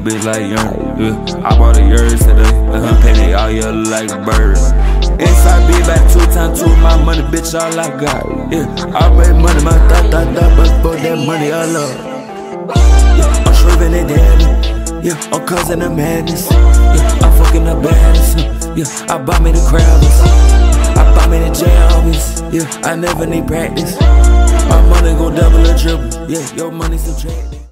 bitch like young. Yeah. I bought a yours today. Pay me all year like a bird. Inside be back 2 times 2 my money, bitch, all I got. Yeah, I make money, my thought, but for that money I love. Yeah, I'm shriving it daily. Yeah, I'm causing the madness. Yeah, I'm fucking the baddest. Yeah, I bought me the Crabbles. I bought me the Jalvis. Yeah, I never need practice. My money go double or triple. Yeah, your money subtracted.